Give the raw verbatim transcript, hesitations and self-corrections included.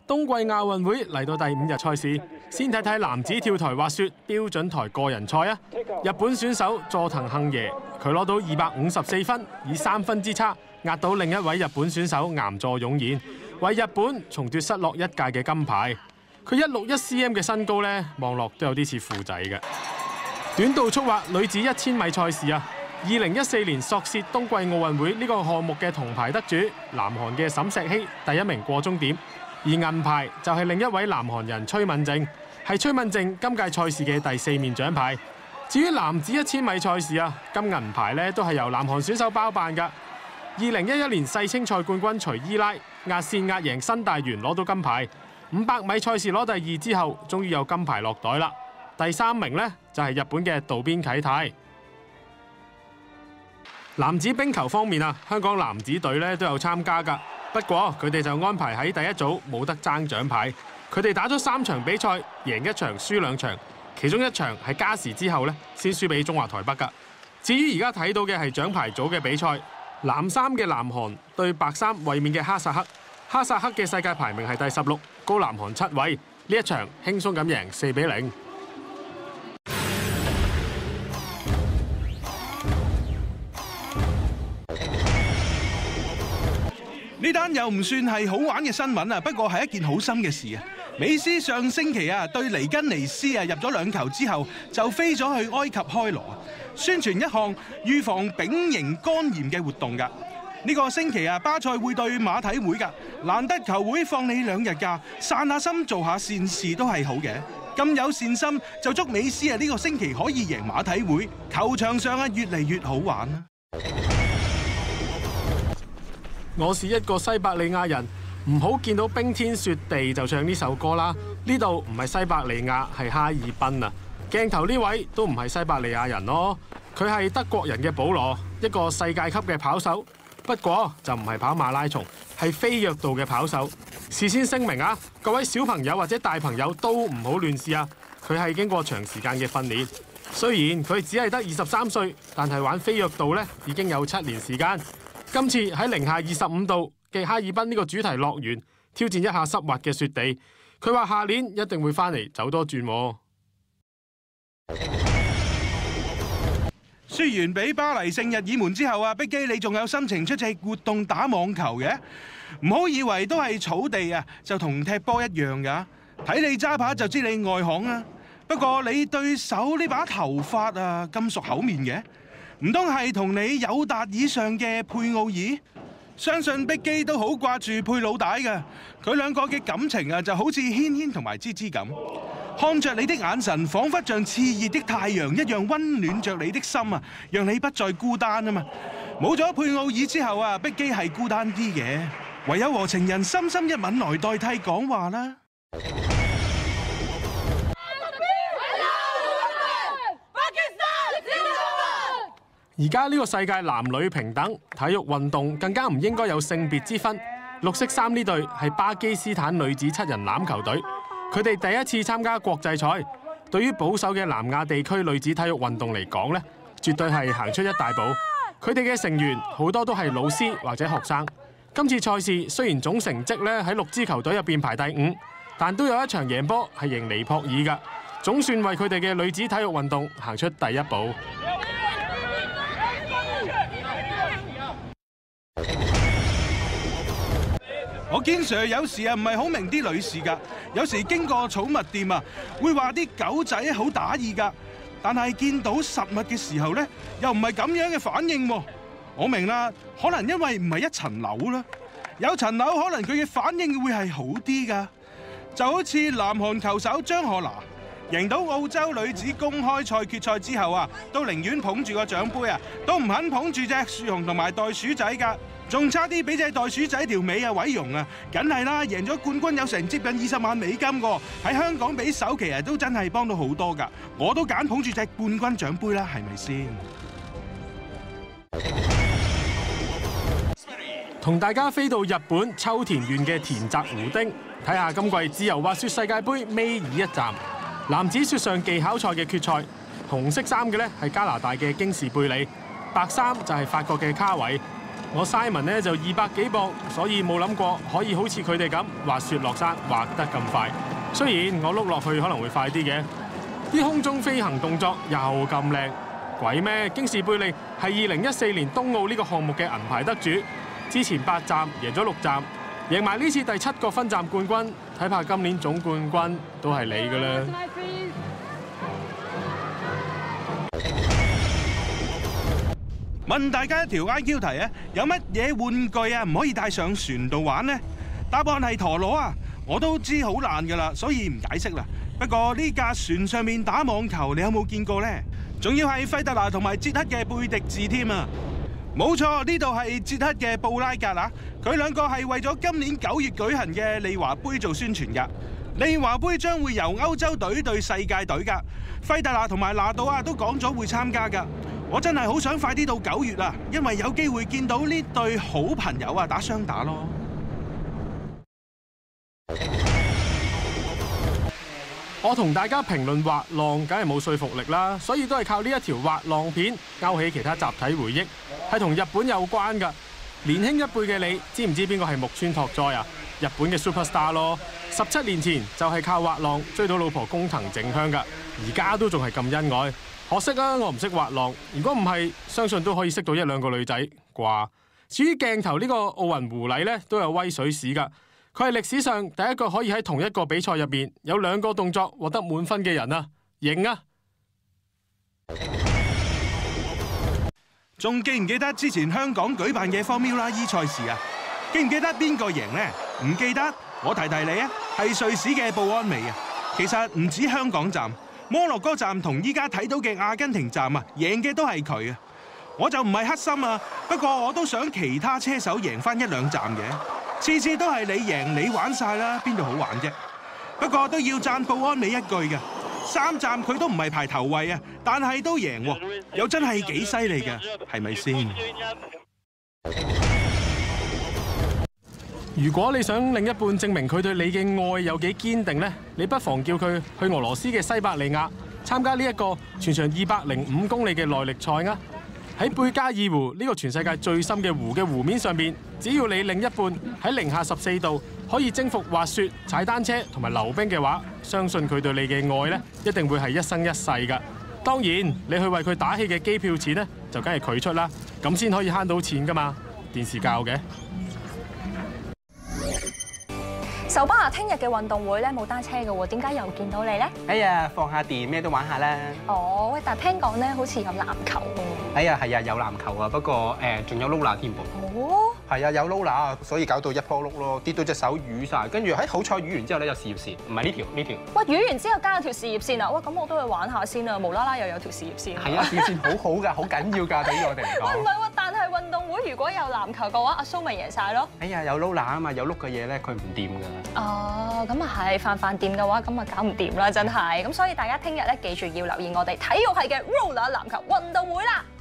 冬季亞運會嚟到第五日賽事，先睇睇男子跳台滑雪標準台個人賽啊！日本選手佐藤幸椰，佢攞到二百五十四分，以三分之差壓到另一位日本選手岩佐勇彥，為日本重奪失落一屆嘅金牌。佢一六一 cm 嘅身高呢，望落都有啲似富仔嘅。短道速滑女子一千米賽事啊！二零一四年索契冬季奧運會呢個項目嘅銅牌得主，南韓嘅沈石希第一名過終點。而銀牌就係另一位南韓人崔敏靜，係崔敏靜今屆賽事嘅第四面獎牌。至於男子一千米賽事啊，金銀牌呢都係由南韓選手包辦㗎。二零一一年世青賽冠軍徐伊拉壓線壓贏新大元攞到金牌，五百米賽事攞第二之後，終於有金牌落袋啦。第三名呢就係日本嘅渡邊啟太。男子冰球方面啊，香港男子隊呢都有參加㗎。不過佢哋就安排喺第一組冇得爭獎牌，佢哋打咗三場比賽，贏一場輸兩場，其中一場係加時之後呢先輸俾中華台北㗎。至於而家睇到嘅係獎牌組嘅比賽，藍衫嘅南韓對白衫衛冕嘅哈薩克，哈薩克嘅世界排名係第十六，高南韓七位，呢一場輕鬆咁贏四比零。 呢單又唔算係好玩嘅新聞啊，不過係一件好心嘅事啊！美斯上星期啊對尼根尼斯啊入咗兩球之後，就飛咗去埃及開羅啊，宣傳一項預防丙型肝炎嘅活動㗎。呢個星期啊，巴塞會對馬體會㗎，難得球會放你兩日假，散下心做下善事都係好嘅。咁有善心就祝美斯啊呢個星期可以贏馬體會，球場上啊越嚟越好玩啊！ 我是一個西伯利亞人，唔好見到冰天雪地就唱呢首歌啦。呢度唔係西伯利亞，係哈爾濱啊。鏡頭呢位都唔係西伯利亞人咯，佢係德國人嘅保羅，一個世界級嘅跑手。不過就唔係跑馬拉松，係飛躍道嘅跑手。事先聲明啊，各位小朋友或者大朋友都唔好亂試啊。佢係經過長時間嘅訓練，雖然佢只係得二十三歲，但係玩飛躍道呢已經有七年時間。今次喺零下二十五度嘅哈爾濱呢個主題樂園挑戰一下濕滑嘅雪地，佢話下年一定會翻嚟走多轉。 輸完俾巴黎聖日耳門之後啊，碧基你仲有心情出席活動打網球嘅？唔好以為都係草地啊，就同踢波一樣㗎。睇你揸把就知你外行啊。不過你對手呢把頭髮啊咁熟口面嘅？唔通係同你友達以上嘅佩奧爾？相信碧基都好掛住佩老大嘅，佢兩個嘅感情啊就好似軒軒同埋芝芝咁，看着你的眼神，彷彿像熾熱的太陽一樣溫暖着你的心啊，讓你不再孤單啊嘛。冇咗佩奧爾之後啊，碧基係孤單啲嘅，唯有和情人深深一吻來代替講話啦。 而家呢個世界男女平等，體育運動更加唔應該有性別之分。綠色衫呢隊係巴基斯坦女子七人欖球隊，佢哋第一次參加國際賽。對於保守嘅南亞地區女子體育運動嚟講呢，絕對係行出一大步。佢哋嘅成員好多都係老師或者學生。今次賽事雖然總成績咧喺六支球隊入邊排第五，但都有一場贏波係贏尼泊爾㗎，總算為佢哋嘅女子體育運動行出第一步。 我堅 Sir 有時啊唔係好明啲女士㗎，有時經過寵物店啊，會話啲狗仔好打意㗎，但係見到實物嘅時候咧，又唔係咁樣嘅反應喎。我明啦，可能因為唔係一層樓啦，有層樓可能佢嘅反應會係好啲㗎。就好似南韓球手張賀娜贏到澳洲女子公開賽決賽之後啊，都寧願捧住個獎杯啊，都唔肯捧住隻樹熊同埋袋鼠仔㗎。仲差啲俾隻袋鼠仔條尾啊毀容啊！梗係啦，贏咗冠軍有成接近二十萬美金喎，喺香港俾首期啊都真係幫到好多㗎。我都揀捧住隻冠軍獎杯啦，係咪先？ 同大家飛到日本秋田縣嘅田澤湖町，睇下今季自由滑雪世界盃尾二一站男子雪上技巧賽嘅決賽。紅色衫嘅呢係加拿大嘅京士貝里，白衫就係法國嘅卡維。 我 Simon 咧就二百幾磅，所以冇諗過可以好似佢哋咁滑雪落山滑得咁快。雖然我碌落去可能會快啲嘅，啲空中飛行動作又咁靚，鬼咩？京士貝利係二零一四年東奧呢個項目嘅銀牌得主，之前八站贏咗六站，贏埋呢次第七個分站冠軍，睇怕今年總冠軍都係你㗎啦。 問大家一條 I Q 題啊，有乜嘢玩具啊唔可以帶上船度玩呢？答案係陀螺啊！我都知好難㗎啦，所以唔解釋啦。不過呢架船上面打網球，你有冇見過呢？仲要係費特拿同埋捷克嘅貝迪治添啊！冇錯，呢度係捷克嘅布拉格啊！佢兩個係為咗今年九月舉行嘅利華杯做宣傳㗎。利華杯將會由歐洲隊對世界隊㗎。費特拿同埋拿度啊都講咗會參加㗎。我真係好想快啲到九月啊，因為有機會見到呢對好朋友啊打雙打咯。 我同大家評論滑浪，梗係冇說服力啦，所以都係靠呢一條滑浪片勾起其他集體回憶，係同日本有關㗎。年輕一輩嘅你，知唔知邊個係木村拓哉啊？日本嘅 superstar 咯，十七年前就係靠滑浪追到老婆工藤靜香㗎，而家都仲係咁恩愛。可惜啊，我唔識滑浪。如果唔係，相信都可以識到一兩個女仔啩。至於鏡頭呢個奧運狐狸呢，都有威水史㗎。佢係歷史上第一個可以喺同一個比賽入邊有兩個動作獲得滿分嘅人啊！型啊！ 仲記唔記得之前香港舉辦嘅 Formula E 賽事啊？記唔記得邊個贏呢？唔記得，我提提你啊，係瑞士嘅布安美啊。其實唔止香港站。摩洛哥站同依家睇到嘅阿根廷站啊，贏嘅都係佢啊！我就唔係黑心啊，不過我都想其他車手贏翻一兩站嘅。次次都係你贏，你玩晒啦，邊度好玩啫？不過都要讚布安美一句嘅，三站佢都唔係排頭位啊，但係都贏喎，又真係幾犀利嘅，係咪先？ 如果你想另一半證明佢對你嘅愛有幾堅定呢，你不妨叫佢去俄羅斯嘅西伯利亞參加呢一個全長二百零五公里嘅耐力賽啊！喺貝加爾湖呢個全世界最深嘅湖嘅湖面上面，只要你另一半喺零下十四度可以征服滑雪、踩單車同埋溜冰嘅話，相信佢對你嘅愛呢一定會係一生一世㗎。當然，你去為佢打氣嘅機票錢呢，就梗係佢出啦，咁先可以慳到錢㗎嘛。電視教嘅。 壽巴啊，聽日嘅運動會咧冇單車嘅喎，點解又見到你咧？ 哎呀，放下電，咩都玩下啦。 哦，喂，但係聽講咧，好似有籃球喎。 哎呀，係啊，有籃球啊，不過誒仲有 roller 添噃。 哦。係啊，有 roller 啊，所以搞到一坡碌咯，跌到隻手瘀晒，跟住喺好彩瘀完之後咧有事業線，唔係呢條呢條。 喂，瘀完之後加咗條事業線啊！喂，咁我都去玩下先啊，無啦啦又有條事業線。 係啊，事業線好好㗎，好緊要㗎，對於我哋嚟講。 喂，唔係喎，但係運動會如果有籃球嘅話，阿蘇咪贏晒咯。 哎呀，有 roller 啊嘛，有碌嘅嘢咧，佢唔掂㗎。 哦，咁啊係，飯飯掂嘅話，咁啊搞唔掂啦，真係。咁所以大家聽日咧記住要留意我哋體育系嘅 roller 籃球運動會啦。